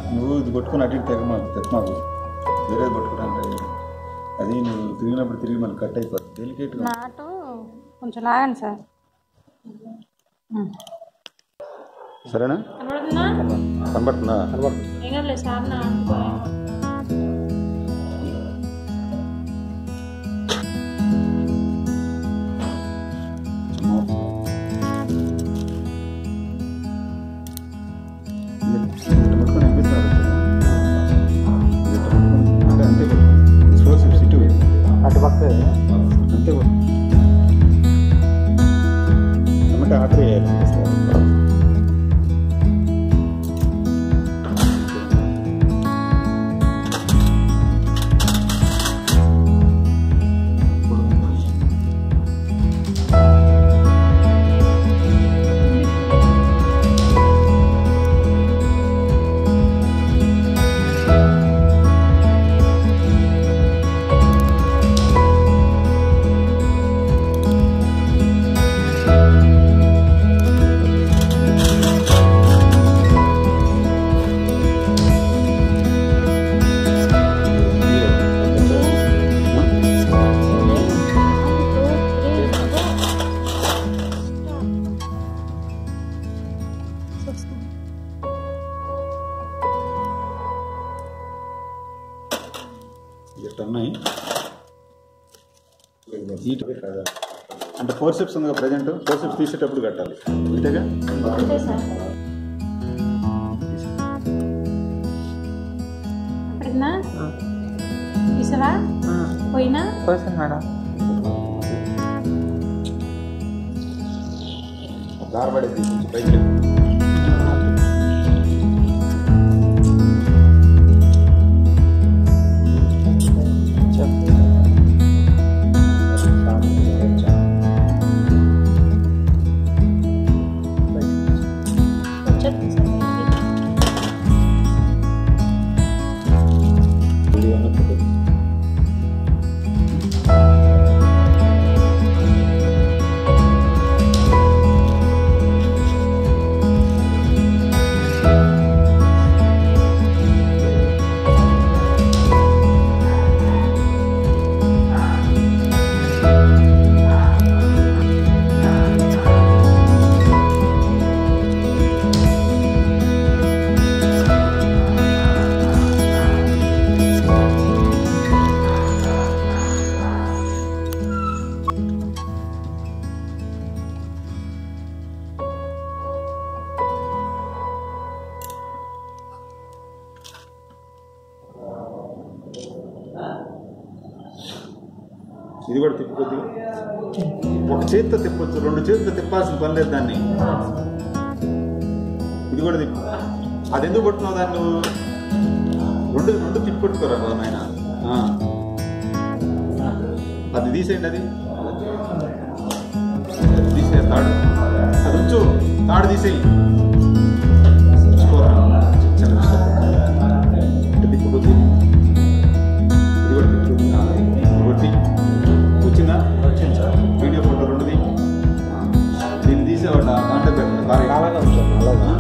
నువ్వు ఇది పట్టుకుని అటు తెక్కమాకు వేరేది పట్టుకుంటే అది నువ్వు తిరిగినప్పుడు తిరిగి మళ్ళీ కట్ అయిపోతుంది డెలికేట్గా. నాటు కొంచెం లాగండి సార్. సరేనా? కనబడుతుందా? అటు పక్క అంతే ఏమంటే ఆర్డర్ చేయాలి. ఉన్నాయి అంటే ఫోర్సెప్స్ ఉందిగా ప్రజెంట్, ఫోర్సెప్స్ తీసేటప్పుడు కట్టాలి అంతేగా. పోయినా దారబడేది కొంచెం పైకి ఇది కూడా తిప్పొద్దు. ఒక చేతితో తిప్పొచ్చు, రెండు చేతితో తిప్పాల్సిన పని లేదు దాన్ని. ఇది కూడా తిప్పు. అది ఎందుకు పట్టున్నావు దాన్ని నువ్వు? రెండు రెండు తిప్పి పెట్టుకోరా ఆయన. అది తీసేయండి, అది తీసే తాడు, అది ఉంచు, తాడు తీసేయి. తిప్పుకొద్ది, ఇది కూడా తిప్పు కొట్టి. వచ్చిందా? వచ్చింది సార్. Video photo రెండుది. దీన్ని తీసేవాడు దాంట్లో పెట్టండి. అలాగా ఉంచాను. అలాగా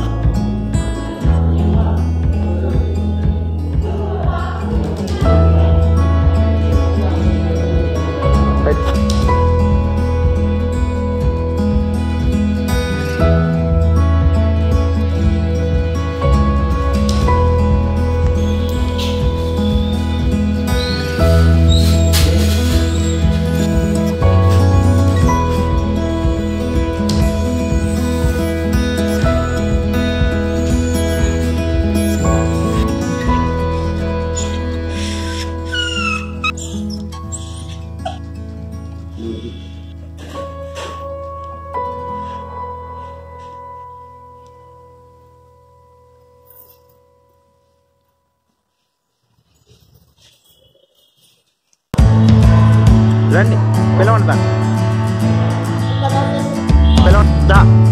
రండి, పిలవండి, పిలవండి.